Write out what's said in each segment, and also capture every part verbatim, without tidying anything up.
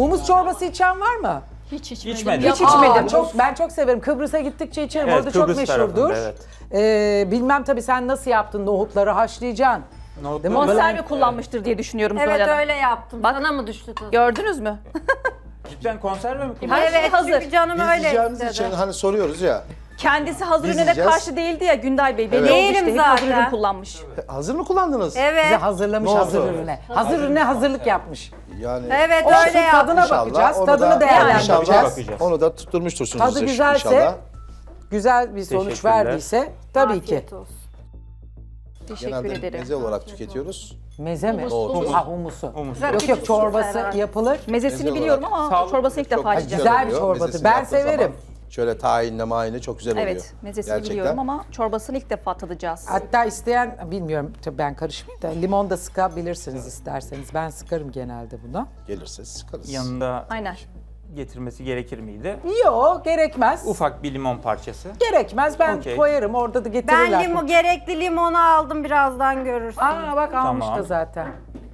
Humus çorbası içen var mı? Hiç içmedim. İçmedim. Hiç içmedim. Aa, Çok, ben çok severim. Kıbrıs'a gittikçe içerim. Evet, Orada Kıbrıs çok meşhurdur. tarafında, evet. Ee, bilmem tabii sen nasıl yaptın? Nohutları haşlayacaksın. Nohutları- Değil mi? Konserve kullanmıştır diye düşünüyorum Evet Zuhal Hanım. öyle yaptım. Bak. Sana mı düştü tuz? Gördünüz mü? Cidden konserve mi Her kullandın? şey Evet hazır. çünkü canım Biz öyle yiyeceğimiz istedi. için hani soruyoruz ya. Kendisi hazır Biz ürüne de yiyeceğiz. karşı değildi ya Günday Bey. Belli Evet. oldu Değilim işte. Hep hazır zaten. ürün kullanmış. Hazır mı kullandınız? Bize Evet. hazırlamış Ne oldu? hazır ürüne. Hazır ürüne hazırlık yapmış. Yani Evet Olsun, öyle yaptım. tadına İnşallah bakacağız. onu Tadını da- değerlendireceğiz. İnşallah Bakacağız. onu da tutturmuştursunuz. Tadı size güzelse, inşallah. güzel bir sonuç Teşekkürler. verdiyse tabii ki. Afiyet olsun. Teşekkür Genelde ederim. meze olarak tüketiyoruz. Meze mi? Humus. Ha humusu. Humus. Yok yok çorbası yapılır. Mezesini Meze biliyorum olarak. ama Sağlıklı, çorbası ilk çok defa güzel içeceğim. Güzel bir oluyor. çorbadır. Mezesini Ben yaptığı severim. zaman Şöyle tahinle mayine çok güzel oluyor. Evet, mezesini Gerçekten. biliyorum ama çorbasını ilk defa tadacağız. Hatta isteyen, bilmiyorum tabii ben karışmayayım da limon da sıkabilirsiniz isterseniz. Ben sıkarım genelde buna. Gelirse sıkarız. Yanında Aynen. getirmesi gerekir miydi? Yok gerekmez. Ufak bir limon parçası. Gerekmez ben Okey. koyarım orada da getirirler. Ben limo, gerekli limonu aldım birazdan görürsün. Aa bak almış Tamam. da zaten.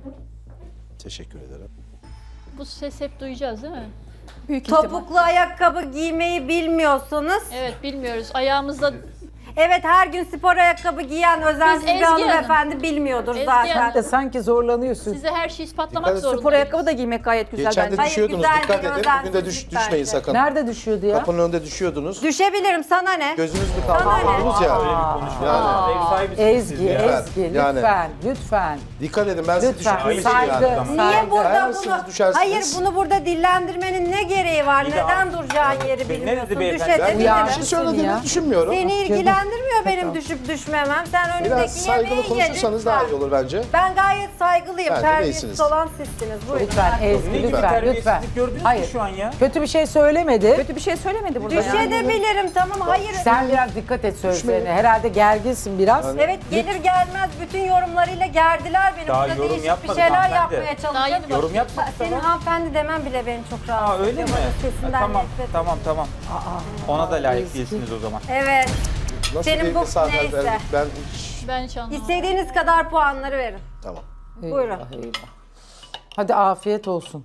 Teşekkür ederim. Bu ses hep duyacağız değil mi? Büyük ihtimal. Topuklu ayakkabı giymeyi bilmiyorsunuz. Evet bilmiyoruz. Ayağımızda Evet her gün spor ayakkabı giyen özensiz Biz bir Ezgi Hanım. hanımefendi bilmiyordur Ezgi zaten. Hanım. De sanki zorlanıyorsun. size her şeyi ispatlamak Dikkat et, zorundayız. Spor ayakkabı da giymek gayet güzel Geçen de bence. Hayır, düşüyordunuz. güzel Dikkat bir edin. Bugün de düş, özensizlik düşmeyin bence. sakın. Nerede düşüyordu ya? Kapının önünde düşüyordunuz. Düşebilirim sana ne? Gözünüz mü kaldı? Oldunuz ya. Yani Ev sahibisiniz siz Ezgi, ya. Ezgi Yani. lütfen, lütfen. dikkat edin ben sizi Lütfen, düşürmemişim saygı, yani. saygı. Niye burada Eğer bunu, siz düşersiniz- hayır bunu burada dillendirmenin ne gereği var? Bir de- Neden duracağın yeri Ne dedi bilmiyorsun? beyefendi? Düşe Ben de bir Uyan. bilirim. şey Seni söylediğimi ya. düşünmüyorum. Seni ilgilendirmiyor benim düşüp düşmemem. Sen önündeki Biraz saygılı yemeği ye konuşursanız daha iyi lütfen. olur bence. Ben gayet saygılıyım. Bence Terbiyesiz değilsiniz. olan sizsiniz. Buyurun. Lütfen Ne Ezgi gibi lütfen, lütfen. terbiyesizlik gördünüz Hayır. mü şu an ya? Kötü bir şey söylemedi. Kötü bir şey söylemedi burada. Düşe yani. de bilirim tamam hayır. Sen biraz dikkat et sözlerine. Herhalde gerginsin biraz. Evet gelir gelmez bütün yorumlarıyla gerdiler beni. Daha Burada yorum değişik bir yapmadık şeyler hanımefendi. yapmaya Daha yeni çalışıyor. Yorum yapmadık Senin tamam. hanımefendi demen bile beni çok rahatsız Aa öyle ediyor. mi? Bana Sesinden Ha, tamam, nefret tamam, tamam. Ona da layık Ezgi. değilsiniz o zaman. Evet. Nasıl Senin bir bu- misafir neyse. ben, ben hiç... Ben hiç anlamadım. İstediğiniz kadar puanları verin. Tamam. Buyurun. Eyvah, eyvah. Hadi afiyet olsun.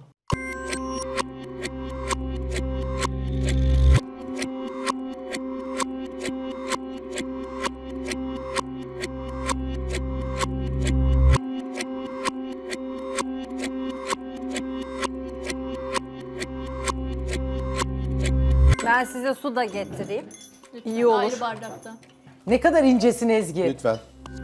Ben size su da getireyim. Lütfen, İyi olur. Ayrı bardakta. Ne kadar incesin Ezgi. Lütfen.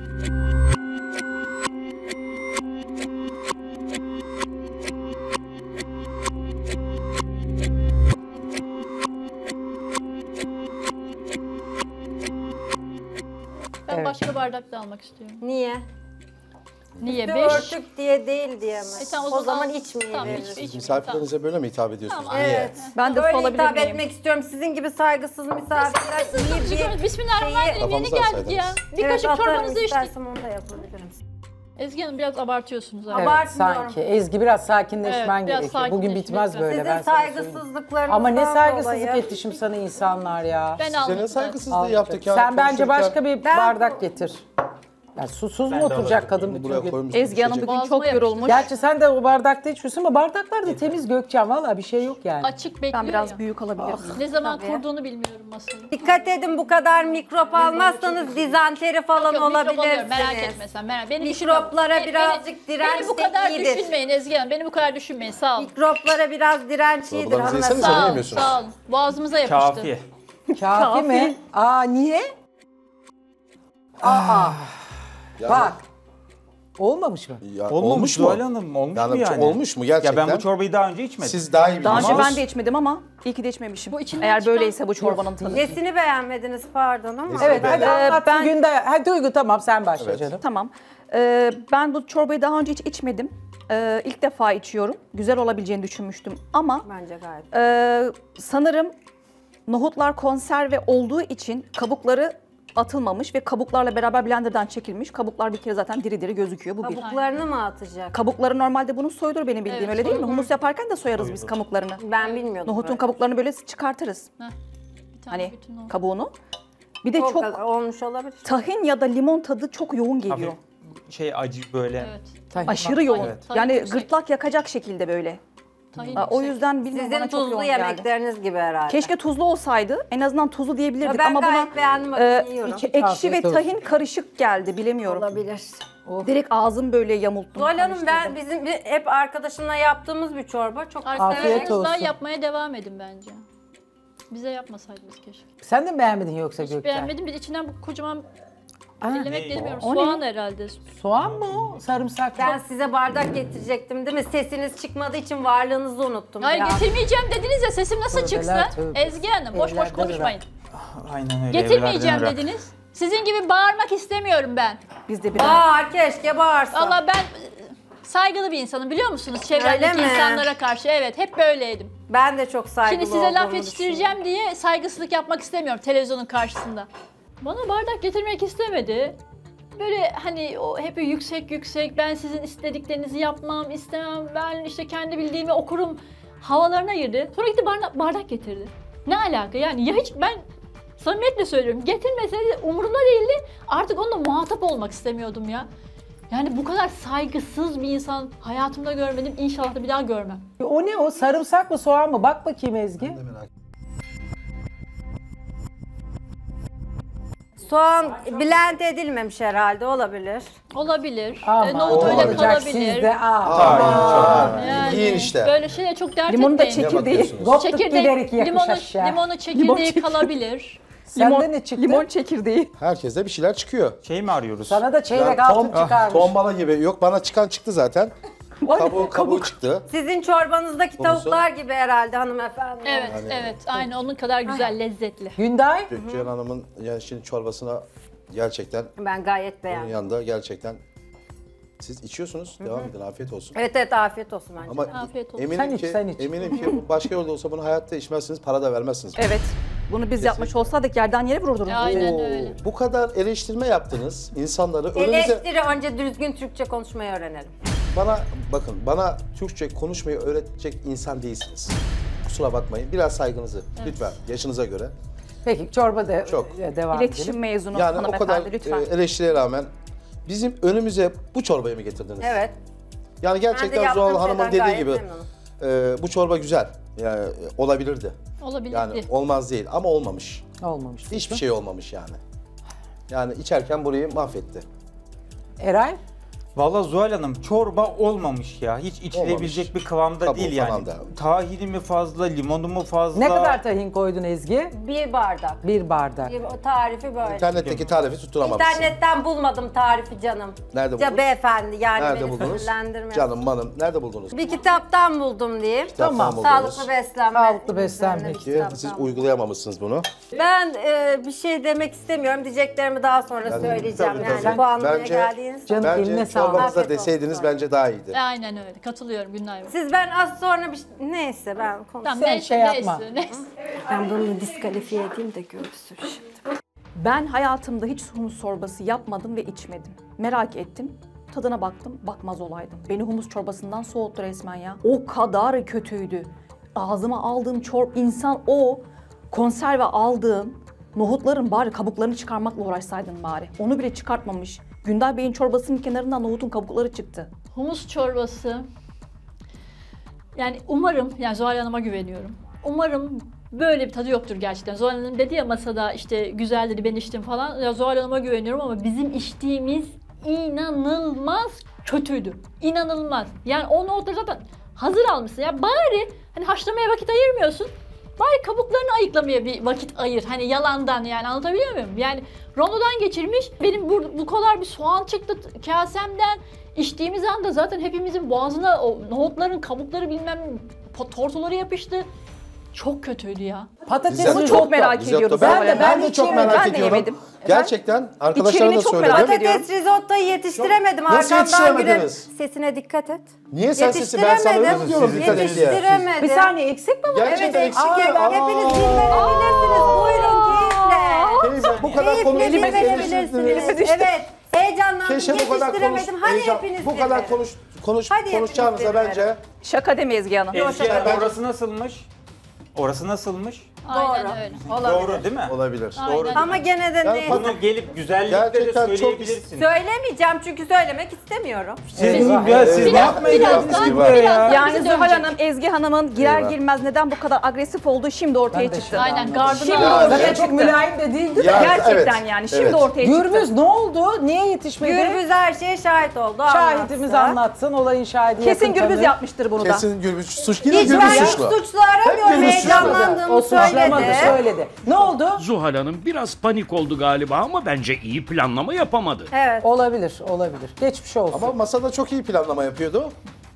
Ben Evet. başka bardak da almak istiyorum. Niye? Niye? Bir Beş. örtük diye değil diye mi? E tamam, o, zaman al. içmeyi Tamam, veririz. iç, iç. Misafirlerinize böyle mi hitap ediyorsunuz? Tamam, Niye? Evet. Ben de Öyle su alabilir hitap miyim? etmek istiyorum. Sizin gibi saygısız misafirler iyi bir Bismillahirrahmanirrahim. Yeni Kafamıza geldik ya. alsaydınız. Bir Evet, kaşık atarım, çorbanızı içtik. istersem onu da yapabilirim. Ezgi Hanım biraz abartıyorsunuz abi. Evet, Abartmıyorum. sanki. Ezgi biraz sakinleşmen Evet, biraz gerekiyor. Bugün sakinleş bitmez lütfen. böyle. Sizin ben sana söyleyeyim. saygısızlıklarınızdan Ama ne saygısızlık dolayı. etti şimdi sana insanlar ya. Ben Size aldım. ne saygısızlığı Al, yaptık ya. Sen bence konuşurken. başka bir Ben- bardak getir. Ya susuz mu de oturacak alırım. kadın Bunu bütün buraya gün? koymuşsunuz. Ezgi Hanım bugün Boğazıma çok yapıştı. yorulmuş. Gerçi sen de o bardakta içiyorsun ama bardaklar da temiz Gökçen. Valla bir şey yok yani. Açık bekliyor Ben biraz ya. büyük alabilirim. Ne zaman Tabii. kurduğunu bilmiyorum masayı. Dikkat edin bu kadar mikrop almazsanız dizanteri falan Yok, mikrop alıyorum, olabilirsiniz. merak etme sen. Merak. Beni Mikroplara düşünme. birazcık beni, direnç Beni bu de kadar iyidir. düşünmeyin Ezgi Hanım. Beni bu kadar düşünmeyin. Sağ olun. Mikroplara biraz direnç iyidir Çorbalarınızı yesenize, hanımefendi. ne Sağ olun. yemiyorsunuz? Sağ olun. Boğazımıza yapıştı. Kafi. Kafi mi? Aa niye? Aa Yani- bak. Olmamış mı? Ya, Olmamış mı? Zuhal Hanım, olmuş Yani mu yani? olmuş mu gerçekten? Ya ben bu çorbayı daha önce içmedim. Siz daha iyi Daha önce biliyorsunuz. ben de içmedim ama iyi ki de içmemişim. Bu içinden Eğer çıkan- böyleyse bu çorbanın tadı. Nesini beğenmediniz pardon ama. Evet hadi Ee, anlat ben- Günday. Hadi Duygu tamam sen başla Evet. canım. Tamam. Ee, ben bu çorbayı daha önce hiç içmedim. Ee, ilk defa içiyorum. Güzel olabileceğini düşünmüştüm ama Bence gayet. e, sanırım nohutlar konserve olduğu için kabukları atılmamış ve kabuklarla beraber blenderdan çekilmiş. Kabuklar bir kere zaten diri diri gözüküyor. Bu bir. Kabuklarını mı atacak? Kabukları normalde bunun soyulur benim bildiğim Evet, öyle değil mi? soyulur. Humus yaparken de soyarız biz kabuklarını. Ben bilmiyordum. Nohutun böyle. kabuklarını böyle çıkartırız. Heh, bir tane Hani bütün oldu. kabuğunu. Bir de O çok kadar olmuş olabilir. tahin ya da limon tadı çok yoğun geliyor. Hafif şey acı böyle. Evet. Tahin. Aşırı yoğun. Evet. Yani Tahin yüksek. gırtlak yakacak şekilde böyle. Tahin Aa, o yüksek. yüzden bilmiyorum, Sizin bana çok tuzlu yoğun geldi. yemekleriniz gibi herhalde. Keşke tuzlu olsaydı. En azından tuzlu diyebilirdik Ben ama buna gayet beğendim, bakın e, yiyorum. ekşi ve Afiyet olsun. tahin karışık geldi, bilemiyorum. Olabilir. Direkt ağzım böyle yamulttum. Zuhal Hanım, ben karıştırdım. bizim bir- hep arkadaşımla yaptığımız bir çorba. Çok Afiyet Arkadaşlarınızdan olsun. yapmaya devam edin bence. Bize yapmasaydınız keşke. Sen de mi beğenmedin yoksa Hiç Gökçen? beğenmedim. Bir de içinden bu kocaman Aa, elemek demiyorum. o ne? Soğan herhalde. soğan mı o? Sarımsak mı? Ben size bardak getirecektim değil mi? Sesiniz çıkmadığı için varlığınızı unuttum. Hayır, ya. getirmeyeceğim dediniz ya, sesim nasıl Tövbeler, çıksın? tövbe. Ezgi Hanım, boş boş Evlerden konuşmayın. Aynen öyle. Getirmeyeceğim evlerden ırak. dediniz. Sizin gibi bağırmak istemiyorum ben. Biz de bir Bağır, keşke bağırsan. Allah, ben e, saygılı bir insanım, biliyor musunuz? Çevremdeki Öyle mi? insanlara karşı. Evet, hep böyleydim. Ben de çok saygılı Şimdi size laf olduğumu yetiştireceğim diye saygısızlık yapmak istemiyorum televizyonun karşısında. Bana bardak getirmek istemedi. Böyle hani o hep yüksek yüksek, ben sizin istediklerinizi yapmam, istemem, ben işte kendi bildiğimi okurum havalarına girdi. Sonra gitti bardak, bardak getirdi. Ne alaka yani? Ya hiç, ben samimiyetle söylüyorum, getirmeseydi umurumda değildi. Artık onunla muhatap olmak istemiyordum ya. Yani bu kadar saygısız bir insan hayatımda görmedim. İnşallah da bir daha görmem. O ne o? Sarımsak mı soğan mı? Bak bakayım Ezgi. Soğan blend edilmemiş herhalde, olabilir. Olabilir. Ama E, nohut öyle olacak kalabilir. sizde. Aa, Tahin çok. Yani Yiyin işte. Böyle şeyler çok dert Limonu da etmeyin. çekirdeği. bakıyorsunuz? Goptuk Çekirdeği, giderik yakış limonu, aşağı. limonu çekirdeği çekirdeği. kalabilir. Sende ne çıktı? Limon çekirdeği. Herkeste bir şeyler çıkıyor. Şey mi arıyoruz? Sana da çeyrek Yani altın tom- çıkarmış. Tombala gibi. Yok, bana çıkan çıktı zaten. Kabuğu, kabuğu çıktı. Sizin çorbanızdaki Konusu- tavuklar gibi herhalde hanımefendi. Evet, evet. Aynı onun kadar güzel, lezzetli. Günday. Gökçen Hanım'ın yani şimdi çorbasına gerçekten Ben gayet bunun beğendim. yanında gerçekten siz içiyorsunuz. Devam edin. Afiyet olsun. Evet evet, afiyet olsun bence. Ama Afiyet olsun. eminim Sen iç, ki sen iç. eminim ki bu başka yolda olsa bunu hayatta içmezsiniz, para da vermezsiniz. Evet. Bunu biz yapmış olsaydık yerden yere vururduk. Aynen Oo, öyle. bu kadar eleştirme yaptınız insanları. Önünüze Eleştiri, önce düzgün Türkçe konuşmayı öğrenelim. bana bakın, bana Türkçe konuşmayı öğretecek insan değilsiniz. Kusura bakmayın. Biraz saygınızı lütfen, yaşınıza göre. Peki çorba da Çok. devam İletişim edelim. mezunu Yani o kadar hanımefendi lütfen. e, eleştiriye rağmen bizim önümüze bu çorbayı mı getirdiniz? Evet. Yani Ben de gerçekten yaptığım Zuhal Hanım'ın şeyden dediği gayet gibi memnunum. e, bu çorba güzel. Yani e, olabilirdi. Olabilirdi. Yani olmaz değil ama olmamış. Olmamış. Hiçbir şey olmamış yani. Yani içerken burayı mahvetti. Eray. Valla Zuhal Hanım, çorba olmamış ya. Hiç içilebilecek Olmamış. bir kıvamda Kabuğu değil yani. falan da. Tahini mi fazla, limonu mu fazla? Ne kadar tahin koydun Ezgi? Bir bardak. Bir bardak. Bir- O tarifi böyle. İnternetteki tarifi tutturamamışsın. İnternetten bulmadım tarifi canım. Nerede Ya buldunuz? beyefendi, yani Nerede beni buldunuz? sinirlendirme. Canım manım, nerede buldunuz? Bir kitaptan buldum diyeyim. Kitaptan Tamam. buldunuz. Sağlıklı beslenme. Sağlıklı beslenme. Bir Ki kitaptan siz buldum. uygulayamamışsınız bunu. Ben e, bir şey demek istemiyorum. Diyeceklerimi daha sonra Yani söyleyeceğim. tabii, Yani tabii. bu anlamaya Bence- geldiğiniz. Canım Bence eline sağlık. çorbanızda Afiyet olsun. deseydiniz bence daha iyiydi. Aynen öyle. Katılıyorum Günay Bey. Siz ben az sonra bir şey- neyse ben konuşayım. Tamam, Sen neyse, şey yapma. neyse, neyse. Ben bunu diskalifiye edeyim de görsün şimdi. Ben hayatımda hiç humus çorbası yapmadım ve içmedim. Merak ettim. Tadına baktım, bakmaz olaydım. Beni humus çorbasından soğuttu resmen ya. O kadar kötüydü. Ağzıma aldığım çorba, insan o konserve aldığım nohutların bari kabuklarını çıkarmakla uğraşsaydın bari. Onu bile çıkartmamış. Günday Bey'in çorbasının kenarından nohutun kabukları çıktı. Humus çorbası. Yani umarım, yani Zuhal Hanım'a güveniyorum. Umarım böyle bir tadı yoktur gerçekten. Zuhal Hanım dedi ya masada işte güzel dedi, ben içtim falan. Ya Zuhal Hanım'a güveniyorum ama bizim içtiğimiz inanılmaz kötüydü. İnanılmaz. Yani o nohutları zaten hazır almışsın ya. Bari hani haşlamaya vakit ayırmıyorsun. Bari kabuklarını ayıklamaya bir vakit ayır. Hani yalandan, yani anlatabiliyor muyum? Yani rondodan geçirmiş. Benim bu, bu kadar bir soğan çıktı kasemden. İçtiğimiz anda zaten hepimizin boğazına o nohutların kabukları bilmem po- tortuları yapıştı. Çok kötüydü ya. Patates Risotto. Onu risotto. çok merak Risotto. ediyoruz. Ben ama de, yani. ben de çok içemedim. merak Ben de ediyorum. yemedim. Gerçekten arkadaşlara İçeriğini da çok söyledim. merak ediyorum. Patates risottoyu yetiştiremedim. Nasıl Arkamdan gülen- yetiştiremediniz? Sesine dikkat et. Niye sen sesi ben sana öyle diyorum dikkat et diye. Yetiştiremedim. Bir saniye eksik mi var? Gerçekten Evet, eksik eksik ya. ya. Hepiniz Aa. dinlenebilirsiniz. Buyurun keyifle. Teyze bu kadar konu Keyifle dinlemeyebilirsiniz. dinlenebilirsiniz. Evet. Heyecanlandım. Keşke bu kadar konuş, Yetiştiremedim. Hadi heyecan- hepiniz bu kadar dinleyin. konuş, konuş Hadi konuşacağınıza hepiniz bence Şaka deme Ezgi Hanım. Ezgi Hanım, ben- orası nasılmış? Orası nasılmış? Aynen Doğru. öyle. Olabilir. Doğru değil mi? Olabilir. Aynen. Doğru. Ama gene de Yani ne? Bunu gelip güzellikle de Gerçekten çok- söyleyebilirsiniz. Söylemeyeceğim çünkü söylemek istemiyorum. Siz, Eyvah, ya, siz eyvah. ne yapmaya Biraz geldiniz daha- ki buraya ya? biraz- Yani Bizi Zuhal dönecek. Hanım, Ezgi Hanım'ın girer Eyvah. girmez neden bu kadar agresif olduğu şimdi ortaya Ben de çıktı. şimdi Aynen anladım. gardını Şimdi aldı. ortaya Zaten çıktı. çok mülayim de değildi de. Ya, Gerçekten evet, yani şimdi evet. ortaya çıktı. Gürbüz ne oldu? Niye yetişmedi? Gürbüz her şeye şahit oldu. Şahidimiz anlatsın. anlatsın, olayın şahidi Kesin yakın Gürbüz tanır. yapmıştır bunu da. Kesin Gürbüz suç. Yine Hiç ben Gürbüz hiç suçlu. suçlu aramıyorum. Hep Gürbüz suçlu. Heyecanlandığımı O suçlamadı, söyledi. söyledi. Ne oldu? Zuhal Hanım biraz panik oldu galiba ama bence iyi planlama yapamadı. Evet. Olabilir, olabilir. Geçmiş olsun. Ama masada çok iyi planlama yapıyordu.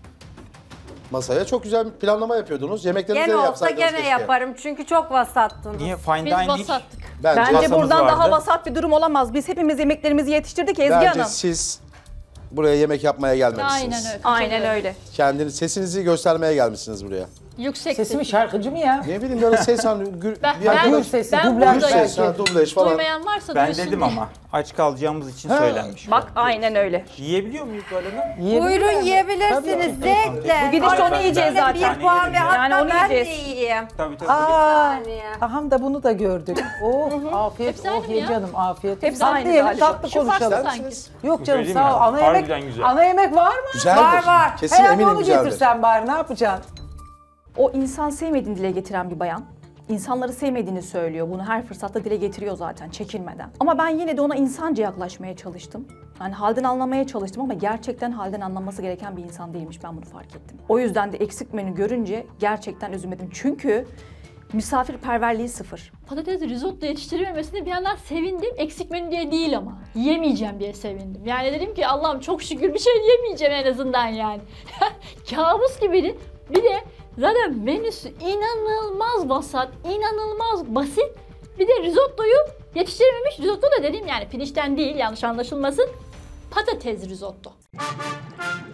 Masaya çok güzel bir planlama yapıyordunuz. Yemeklerinizi Gene de olsa yapsaydınız gene keşke. yaparım çünkü çok vasattınız. Niye fine Biz dining? basattık. Bence, Bence Masamız buradan daha vardı. vasat bir durum olamaz. Biz hepimiz yemeklerimizi yetiştirdik Ezgi bence Hanım. siz buraya yemek yapmaya gelmemişsiniz. Aynen öyle. Aynen öyle. Kendiniz, sesinizi göstermeye gelmişsiniz buraya. Yüksek Sesi mi sesi. şarkıcı mı ya? Ne bileyim böyle ses hani gür, Ben- bir ben- arkadaş- Gül sesi, ben dublaj Gür buradayım. ses, ha, dublaj falan. Duymayan varsa Ben duysun dedim diye. ama aç kalacağımız için Ha. söylenmiş. Bak aynen öyle. Yiyebiliyor muyuz böyle mi? Yiyebilir Buyurun mi? yiyebilirsiniz zevkle. Bu gidişle onu yiyeceğiz Arasında zaten. Bir puan ve Yani hatta onu ben de yiyeceğiz. yiyeyim. Tabii tabii. Aa, saniye. aham da bunu da gördük. Oh, afiyet, Hepsi oh aynı mı ye ya? canım, afiyet. Hepsi Tatlı aynı yiyelim, galiba. tatlı Şu farklı konuşalım. sanki. misiniz? Yok canım Söyleyeyim sağ ol. ya, Ana yemek, harbiden güzel. ana yemek var mı? Güzeldir. Var, var. Kesin He, eminim onu güzeldir. getirsen bari ne yapacaksın? O insan sevmediğini dile getiren bir bayan. İnsanları sevmediğini söylüyor. Bunu her fırsatta dile getiriyor zaten çekinmeden. Ama ben yine de ona insanca yaklaşmaya çalıştım. Yani halden anlamaya çalıştım ama gerçekten halden anlaması gereken bir insan değilmiş. Ben bunu fark ettim. O yüzden de eksik menü görünce gerçekten üzülmedim. Çünkü misafirperverliği sıfır. Patates risotto yetiştirememesine bir yandan sevindim. Eksik menü diye değil ama. Yemeyeceğim diye sevindim. Yani dedim ki Allah'ım çok şükür bir şey yemeyeceğim en azından yani. Kabus gibiydi. Bir de zaten menüsü inanılmaz vasat, inanılmaz basit. Bir de risottoyu yetiştirememiş. Risotto da dediğim yani pirinçten değil yanlış anlaşılmasın. Patates risotto.